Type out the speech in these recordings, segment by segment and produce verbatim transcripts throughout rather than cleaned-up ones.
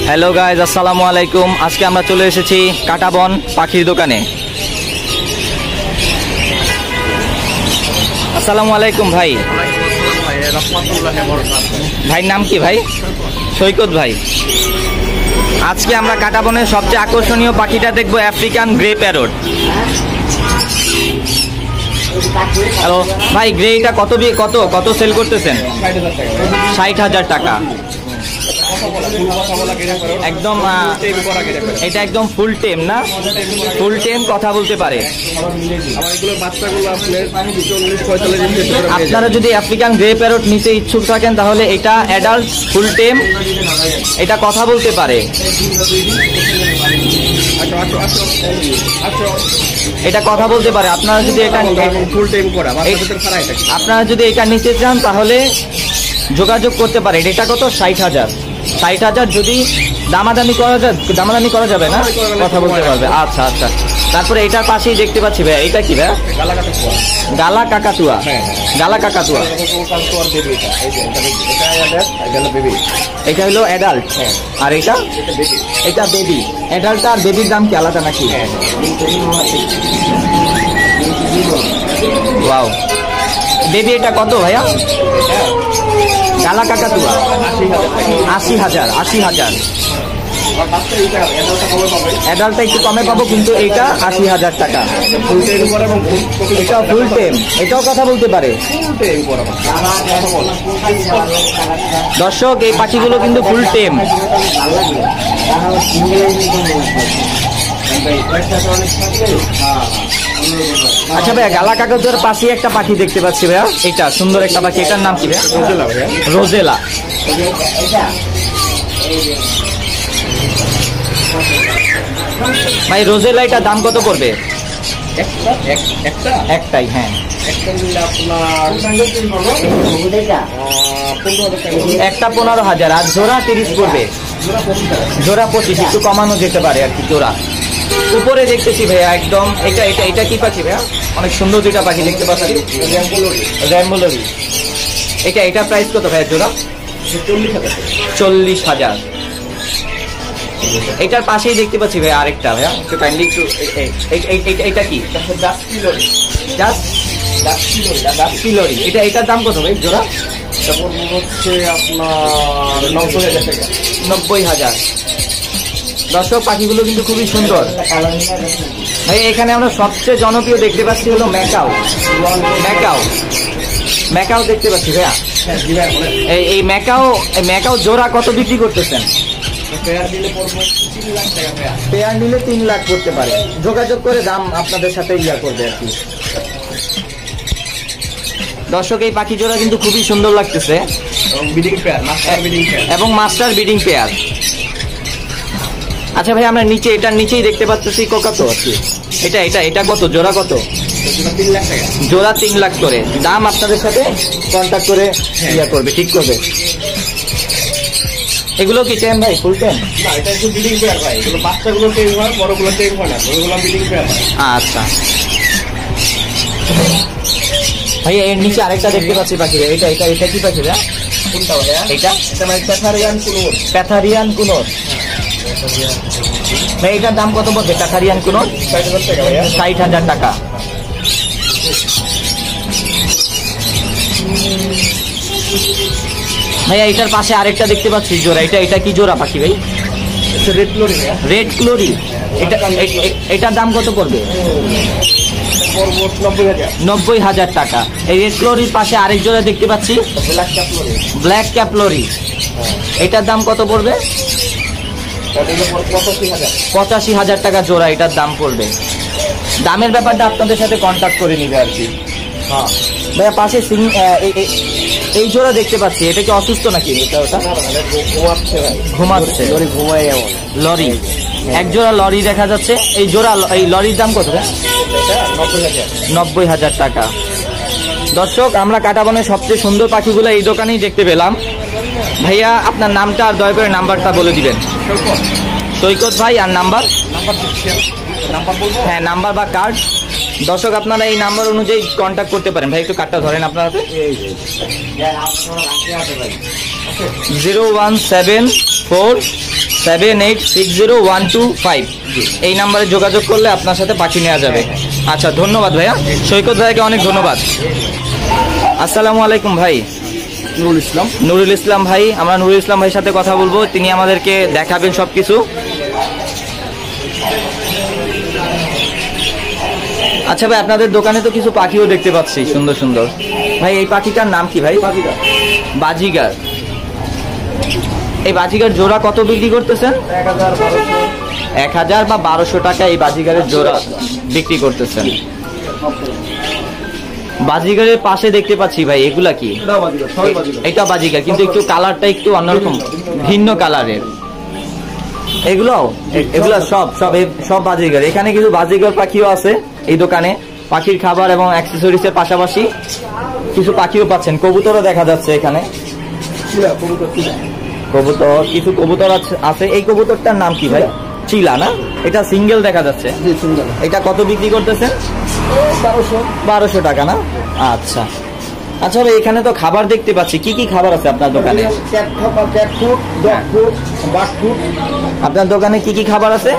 Hello guys, আসসালামু আলাইকুম। আজকে আমরা চলে এসেছি কাটাবন পাখির দোকানে। আসসালামু আলাইকুম ভাই। ভাইয়ের নাম কি ভাই? সৈকত ভাই। আজকে আমরা কাটাবনের সবচেয়ে আকর্ষণীয় পাখিটা দেখবো, আফ্রিকান গ্রে প্যারট। হ্যালো ভাই, গ্রেটা কত কত কত সেল করতেছেন? ষাট হাজার টাকা। একদম এটা একদম ফুল টেম না? ফুল টেম কথা বলতে পারে। আপনারা যদি আফ্রিকান গ্রে প্যারট নিতে ইচ্ছুক থাকেন তাহলে এটা অ্যাডাল্ট ফুল টেম, এটা কথা বলতে পারে। এটা কথা বলতে পারে। আপনারা যদি এটা ফুল টেম করা আপনারা যদি এটা নিতে চান তাহলে যোগাযোগ করতে পারেন। এটা কত? ষাট হাজার। ষাট হাজার যদি দামাদামি করা যায়, দামাদামি করা যাবে না, কথা বলতে পারবে। আচ্ছা আচ্ছা। তারপরে এটার পাশেই দেখতে পাচ্ছি ভাই, এটা কি ভাই? গালা কাকাতুয়া। গালা কাকাতুয়া এটা হলো অ্যাডাল্ট, আর এটা এটা বেবি। অ্যাডাল্ট আর বেবির দাম কি আলাদা নাকি? ওয়াও, বেবি এটা কত ভাইয়া? গালা কাকাতুয়া আশি হাজার। আশি হাজার অ্যাডাল্টটা একটু কমে পাবো, কিন্তু এইটা আশি হাজার টাকা। এটাও ফুল টেম, এটাও কথা বলতে পারে। দর্শক, এই পাখিগুলো কিন্তু ফুল টেম। আচ্ছা ভাইয়া, গালা কাকাতুয়ার পাশে একটা পাখি দেখতে পাচ্ছি ভাইয়া, এটা সুন্দর একটা পাখি। এটার নাম কি ভাইয়া? রোজেলা ভাইয়া। রোজেলা। ভাই রোজেলা এটার দাম কত পড়বে? একটাই, হ্যাঁ। একটা পনেরো হাজার আর জোড়া তিরিশ পড়বে। জোড়া পঁচিশ, একটু কমানো যেতে পারে আর কি জোড়া। উপরে দেখতেছি ভাইয়া একদম, এটা এটা এটা কি পাখি ভাইয়া? অনেক সুন্দর দুইটা পাখি দেখতে পাচ্ছি। র্যাম্বুলরি। এটা এটা প্রাইস কত ভাইয়া জোড়া? চল্লিশ হাজার। এটার পাশেই দেখতে পাচ্ছি ভাই আরেকটা ভাইয়া, একটু কাইন্ডলি একটু। এটা কি? ডাস্কিলরি। এটা এটার দাম কত ভাই জোড়া? হচ্ছে আপনার নব্বই হাজার টাকা। নব্বই হাজার। দর্শক, পাখিগুলো কিন্তু খুবই সুন্দর ভাই। এখানে আমরা সবচেয়ে জনপ্রিয় দেখতে পাচ্ছি হলো ম্যাকাও। ম্যাকাও ম্যাকাও দেখতে পাচ্ছি ভাইয়া। এই এই ম্যাকাও ম্যাকাও জোড়া কত বিক্রি করতেছেন? পেয়ার নিলে তিন লাখ করতে পারে। যোগাযোগ করে দাম আপনাদের সাথে ইয়া করবে আর কি। দর্শক, এই পাখি জোড়া কিন্তু খুবই সুন্দর লাগতেছে এবং মাস্টার বিডিং পেয়ার। আচ্ছা ভাই, আমরা নিচে এটার নিচেই দেখতে পাচ্ছি কোকাতো আছে। এটা এটা এটা কত জোড়া? কত জোড়া? তিন লাখ করে। দাম আপনাদের সাথে কন্ট্যাক্ট করে ইয়া করবে, ঠিক করবে। এগুলো কি টেম ভাই? ফুল টেম? আচ্ছা ভাই, এর নিচে আরেকটা দেখতে পাচ্ছি পাখি। এটা এটা এটা কি পাখি ভাই? এটা প্যাথারিয়ান কুনোর। ভাই এটার দাম কত পড়বে? প্যাথারিয়ান কুনোর ষাট হাজার টাকা। ভাইয়া এটার পাশে আরেকটা দেখতে পাচ্ছি জোড়া। এটা এটা কি জোড়া পাখি ভাই? রেড ক্লোরি। রেড ক্লোরি। এটা এটার দাম কত পড়বে? নব্বই হাজার টাকা। এই রেড ক্লোরির পাশে আরেক জোড়া দেখতে পাচ্ছি, ব্ল্যাক ক্যাপলরি। এটার দাম কত পড়বে? পঁচাশি হাজার টাকা জোড়া এটার দাম পড়বে। দামের ব্যাপারটা আপনাদের সাথে কন্ট্যাক্ট করে নিবে আর কি। হ্যাঁ ভাইয়া, পাশে এই জোড়া দেখতে পাচ্ছি, এটা কি অসুস্থ নাকি? এটা ওটা ঘুমাচ্ছে। লরি, এক জোড়া লরি দেখা যাচ্ছে। এই জোড়া, এই লরির দাম কত? নব্বই হাজার টাকা। দর্শক, আমরা কাটাবনের সবচেয়ে সুন্দর পাখিগুলো এই দোকানেই দেখতে পেলাম। ভাইয়া আপনার নামটা আর দয়া করে নাম্বারটা বলে দিবেন। সৈকত ভাই, আর নাম্বার? হ্যাঁ, নাম্বার বা কার্ড। দর্শক, আপনারা এই নাম্বার অনুযায়ী কন্ট্যাক্ট করতে পারেন। ভাই একটু কার্ডটা ধরেন আপনারা। Zero one seven four seven eight six zero one two five এই নাম্বারে যোগাযোগ করলে আপনার সাথে পাখি নেওয়া যাবে। আচ্ছা, ধন্যবাদ ভাইয়া। সৈকত ভাইকে অনেক ধন্যবাদ। আসসালামু আলাইকুম ভাই। নুরুল ইসলাম। নুরুল ইসলাম ভাই, আমরা নুরুল ইসলাম ভাইয়ের সাথে কথা বলবো, তিনি আমাদেরকে দেখাবেন সবকিছু। আচ্ছা ভাই, আপনাদের দোকানে তো কিছু পাখিও দেখতে পাচ্ছি সুন্দর সুন্দর। ভাই এই পাখিটার নাম কি ভাই? বাজিগার। বাজিগার। এই বাজিগার জোড়া কত বিক্রি করতেছেন? এক হাজার বারোশো এক হাজার বা বারোশো টাকা এই বাজিগারের জোড়া বিক্রি করতেছেন। বাজিগারের পাশে দেখতে পাচ্ছি ভাই, এগুলা কি? এটা বাজিগার, কিন্তু একটু কালারটা একটু অন্যরকম, ভিন্ন কালারের। এগুলো এগুলো সব সব সব বাজিগার। এখানে কিছু বাজিগার পাখিও আছে এই দোকানে। পাখির খাবার এবং অ্যাক্সেসরিজ এর পাশাপাশি কিছু পাখিও পাচ্ছেন। কবুতরও দেখা যাচ্ছে এখানে। কবুতর, কিছু কবুতর আছে। এই কবুতরটার নাম কি ভাই? চিলা না? এটা সিঙ্গেল দেখা যাচ্ছে। এটা কত বিক্রি করতেছেন? বারোশো বারোশো টাকা না? আচ্ছা আচ্ছা ভাই, এখানে তো খাবার দেখতে পাচ্ছি। কি কি খাবার আছে আপনার দোকানে? আপনার দোকানে কি কি খাবার আছে?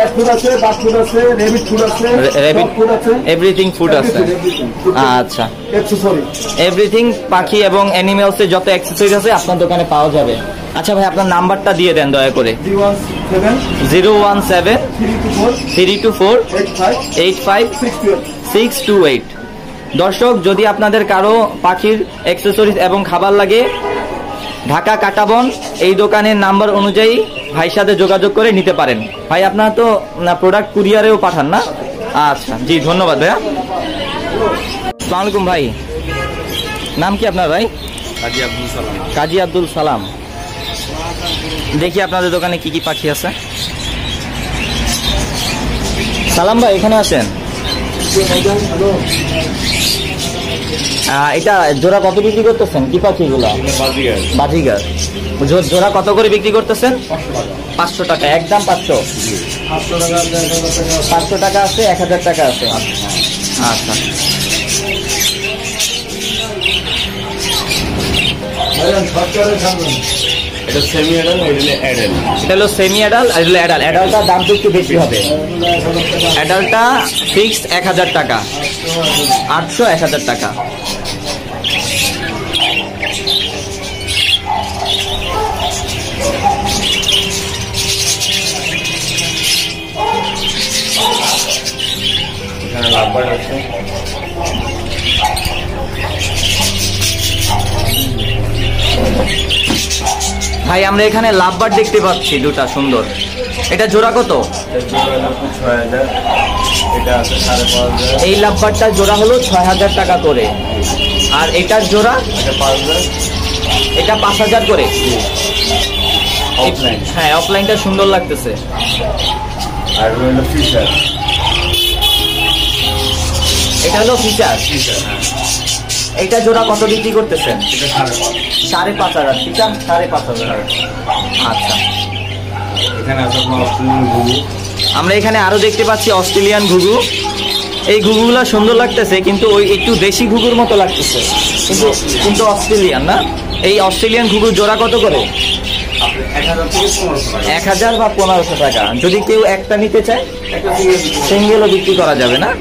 এভরিথিং ফুড আছে। আচ্ছা, এভরিথিং পাখি এবং অ্যানিমেলস এর যত অ্যাক্সেসরিজ আছে আপনার দোকানে পাওয়া যাবে। আচ্ছা ভাই, আপনার নাম্বারটা দিয়ে দেন দয়া করে। Zero one seven three two four eight five six two eight. দর্শক, যদি আপনাদের কারো পাখির অ্যাক্সেসরিজ এবং খাবার লাগে, ঢাকা কাটাবন এই দোকানের নাম্বার অনুযায়ী ভাইয়ের সাথে যোগাযোগ করে নিতে পারেন। ভাই আপনারা তো প্রোডাক্ট কুরিয়ারেও পাঠান না? আচ্ছা জি, ধন্যবাদ ভাইয়া। আসসালামু আলাইকুম ভাই, নাম কি আপনার ভাই? কাজী আব্দুল সালাম। কাজী আব্দুল সালাম। দেখি আপনাদের দোকানে কি কি পাখি আছে। সালাম ভাই, এখানে আছেন? এটা জোড়া কত বিক্রি করতেছেন? কি পাখি এগুলো? বাজিগার। জোড়া কত করে বিক্রি করতেছেন? পাঁচশো টাকা। একদম পাঁচশো? পাঁচশো টাকা আছে, এক হাজার টাকা আছে। আচ্ছা, এটা সেমি অ্যাডাল, এটা অ্যাডাল। এটা হলো সেমি অ্যাডাল, আর এটা অ্যাডাল। অ্যাডালটার দাম তো একটু বেশি হবে। অ্যাডালটা ফিক্সড এক হাজার টাকা, আটশো এক হাজার টাকা। এখানে লাভবার আছে। ভাই আমরা এখানে লাভবার দেখতে পাচ্ছি দুটা সুন্দর। এটা জোড়া কত? এই লাভবারটা জোড়া হলো ছয় হাজার টাকা করে, আর এটার জোড়া এটা পাঁচ হাজার করে। হ্যাঁ, অফলাইনটা সুন্দর লাগতেছে। আর হলো ফিচার, এটা হলো ফিচার। এটা জোড়া কত বিক্রি করতেছেন? সাড়ে পাঁচ হাজার। ফিচার সাড়ে পাঁচ হাজার। আচ্ছা, এখানে আছে অস্ট্রেলিয়ান ঘুঘু। আমরা এখানে আরো দেখতে পাচ্ছি অস্ট্রেলিয়ান ঘুঘু। এই ঘুঘুগুলা সুন্দর লাগতেছে, কিন্তু ওই একটু দেশি ঘুঘুর মতো লাগতেছে, কিন্তু কিন্তু অস্ট্রেলিয়ান না। এই অস্ট্রেলিয়ান ঘুঘুর জোড়া কত করে? এক হাজার বা পনেরোশো টাকা। যদি কেউ একটা নিতে চায়, সিঙ্গেলও বিক্রি করা যাবে না?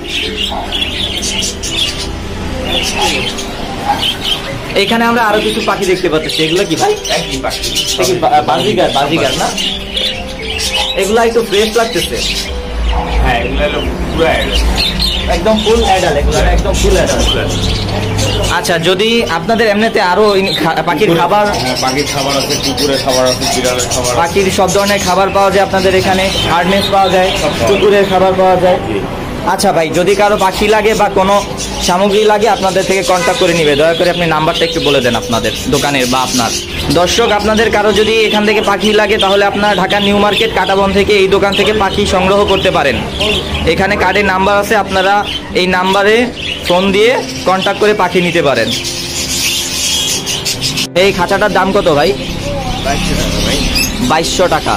এখানে আমরা আরো কিছু পাখি দেখতে পাচ্ছি। এগুলো কি ভাই? বাজিগার। বাজিগার না? এগুলা একটু ফ্রেশ লাগতেছে। হ্যাঁ, এগুলো হলো পুরো অ্যাডাল, একদম ফুল অ্যাডাল। এগুলো একদম ফুল অ্যাডাল। আচ্ছা, যদি আপনাদের এমনিতে আরো পাখির খাবার, পাখির খাবার আছে, কুকুরের খাবার আছে, বিড়ালের খাবার, পাখির সব ধরনের খাবার পাওয়া যায় আপনাদের এখানে। হার্ডনেস পাওয়া যায়, কুকুরের খাবার পাওয়া যায়। আচ্ছা ভাই, যদি কারো পাখি লাগে বা কোনো সামগ্রী লাগে আপনাদের থেকে কন্ট্যাক্ট করে নিবে। দয়া করে আপনি নাম্বারটা একটু বলে দেন আপনাদের দোকানের বা আপনার। দর্শক, আপনাদের কারো যদি এখান থেকে পাখি লাগে, তাহলে আপনার ঢাকা নিউ মার্কেট কাটাবন থেকে এই দোকান থেকে পাখি সংগ্রহ করতে পারেন। এখানে কার্ডের নাম্বার আছে, আপনারা এই নাম্বারে ফোন দিয়ে কন্ট্যাক্ট করে পাখি নিতে পারেন। এই খাঁচাটার দাম কত ভাই? বাইশশো টাকা।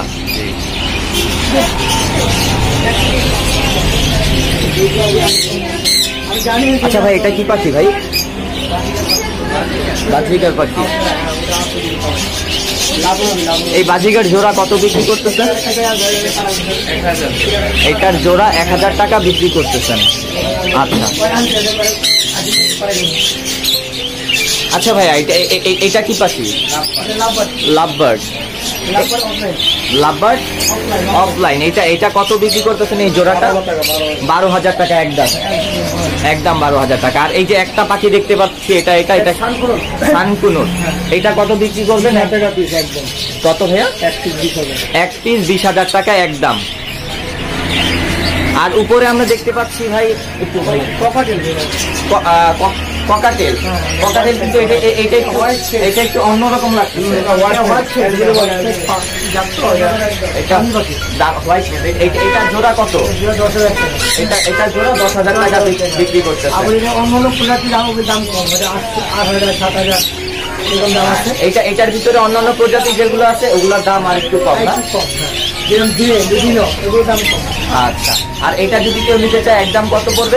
আচ্ছা ভাই, এটা কি পাখি ভাই? বাজিগার পাখি। এই বাজিগার জোড়া কত বিক্রি করতেছেন? এটার জোড়া এক হাজার টাকা বিক্রি করতেছেন। আচ্ছা আচ্ছা ভাইয়া, এটা এ- এ- এটা কি পাখি? লাভবার্ড। Lovebird offline. এটা এটা কত বিক্রি করতেছেন এই জোড়াটা? বারো হাজার টাকা একদম, একদম বারো হাজার টাকা। আর এই যে একটা পাখি দেখতে পাচ্ছি, এটা এটা এটা সানকুনুর, এটা কত বিক্রি করবেন? কত ভাইয়া? এক পিস বিশ হাজার টাকা একদম। আর উপরে আমরা দেখতে পাচ্ছি ভাই একটু ভাই ককাটেল, ককাটেল ককাটেল কিন্তু এটা এ- এটা একটু এটা একটু অন্যরকম লাগছে। এটা দা- white head, এটা এটা জোড়া কত? এটা এটা জোড়া দশ হাজার টাকা বিক- বিক্রি করতে। এটা এটার ভিতরে অন্যান্য প্রজাতি যেগুলো আছে ওগুলোর দাম আর একটু কম না? আচ্ছা। আর এটা যদি কেউ নিতে চায় একদম কত পড়বে?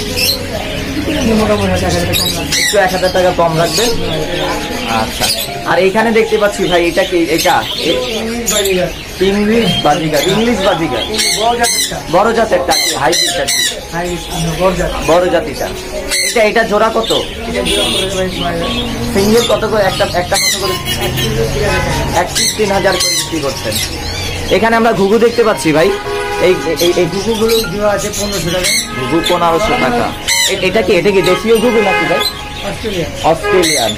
একটু এক হাজার টাকা কম লাগবে। আচ্ছা। আর এখানে দেখতে পাচ্ছি ভাই, এটা কি? এটা ইংলিশ বাজিগার। ইংলিশ বাজিগার বড় জাতেরটা, হাইব্রিডটা, বড় জাতিটা। এটা এটা জোড়া কত? সিঙ্গেল কত করে? একটা একটা কত করে? এক পিস তিন হাজার করে বিক্রি করছেন। এখানে আমরা ঘুঘু দেখতে পাচ্ছি ভাই, এই এই- এই ঘুঘুগুলো আছে পনেরোশো টাকা। ঘুঘু পনেরোশো টাকা। এ- এটা কি এটা কি দেশীয় ঘুঘু নাকি ভাই? অস্ট্রেলিয়ান।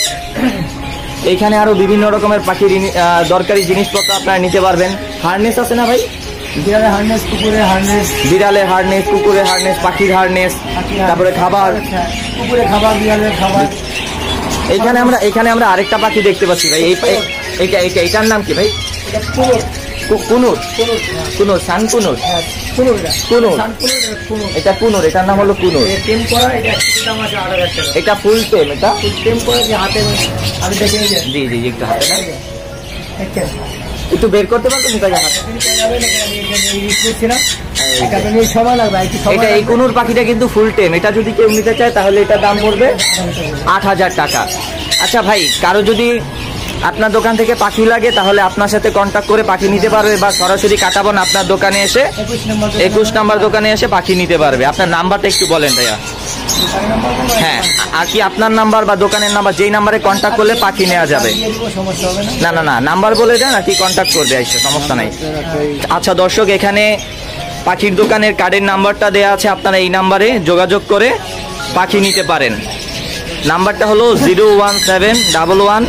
এইখানে আরো বিভিন্ন রকমের পাখির ইনি- আহ, দরকারি জিনিসপত্র আপনারা নিতে পারবেন। হারনেস আছে না ভাই? বিড়ালের হার্নেস, কুকুরের হার্নেস, বিড়ালের হারনেস, কুকুরের হারনেস, পাখির হারনেস, তারপরে খাবার। কুকুরের খাবার, বিড়ালের খাবার। এইখানে আমরা এখানে আমরা আরেকটা পাখি দেখতে পাচ্ছি ভাই, এই এই- এইটা এইটা এটার নাম কি ভাই? এটা কুকুর, কু- কুনুর। কুকুর, কুনুর, সান কুনুর। হ্যাঁ, কুকুর এটা। কুনুর। সানকুনুর, এটা কুকুর। এটা কুনুর, এটার নাম হলো কুনুর। এটা টেম করা, এটা একটু দাম আছে আট হাজার টাকা। এটা ফুল টেম। এটা টেম করে যে হাতে আমি দেখে নিয়ে যাই। জি জি জি, একটু হাতে না দেখছেন? একটু বের করতে পারবেন এটা হাতে? আপনি চাই যাবেন, আমি এখানে ইউজ করছিলাম। এটাতে নিয়ে সময় লাগবে, একটু সময় এটা এই লাগবে। কুনুর পাখিটা কিন্তু ফুল টেম। এটা যদি কেউ নিতে চায় তাহলে এটার দাম পড়বে আট হাজার টাকা। আচ্ছা ভাই, কারো যদি আপনার দোকান থেকে পাখি লাগে তাহলে আপনার সাথে কন্ট্যাক্ট করে পাখি নিতে পারবে, বা সরাসরি কাটাবন আপনার দোকানে এসে একুশ নম্বর একুশ নাম্বার দোকানে এসে পাখি নিতে পারবে। আপনার নাম্বারটা একটু বলেন ভাইয়া। হ্যাঁ, আর কি আপনার নাম্বার বা দোকানের নাম্বার, যেই নাম্বারে কন্ট্যাক্ট করলে পাখি নেওয়া যাবে? সমস্যা হবে না না। না না, নাম্বার বলে দেন আর কি কন্ট্যাক্ট করবে, এসে সমস্যা নাই। আচ্ছা দর্শক, এখানে পাখির দোকানের কার্ডের নাম্বারটা দেওয়া আছে, আপনারা এই নাম্বারে যোগাযোগ করে পাখি নিতে পারেন। নাম্বারটা হলো zero one seven double one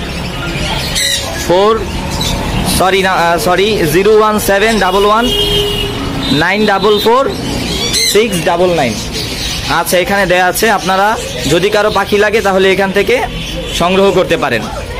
four sorry না sorry zero one seven double one nine double four six double nine. আচ্ছা, এখানে দেয়া আছে, আপনারা যদি কারো পাখি লাগে তাহলে এখান থেকে সংগ্রহ করতে পারেন।